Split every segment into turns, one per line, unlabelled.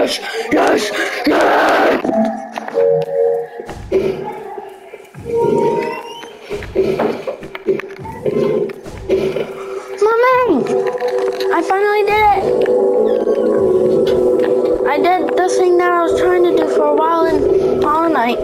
Yes! Yes! Yes! Mommy! I finally did it! I did the thing that I was trying to do for a while in Hollow Knight.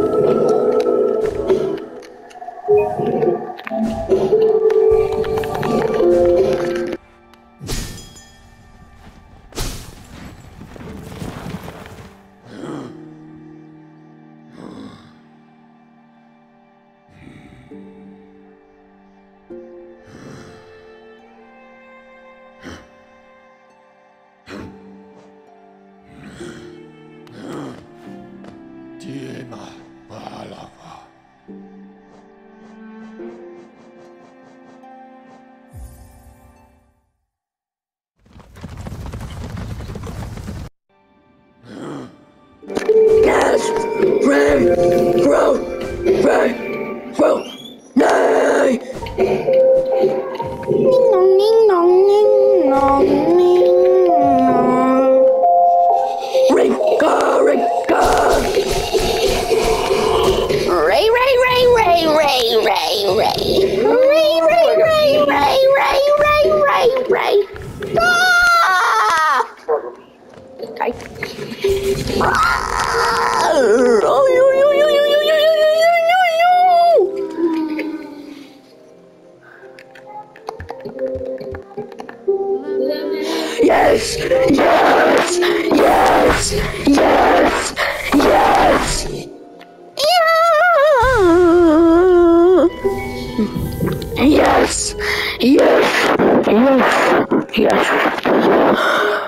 Yes! Ray! Grow! Ray! Grow! Nay! Ning nong ning nong ning nong. Rinka! Rinka! Ray! Ray! Ray! Ray! Ray! Ray! Ray! Ray! Ray! Ray! Ray! Ray! Ray! Ray! Ray! Ah! Okay. Yes! Yes! Yes! Yes! Yes! Yes! Yes! Yes! Yes!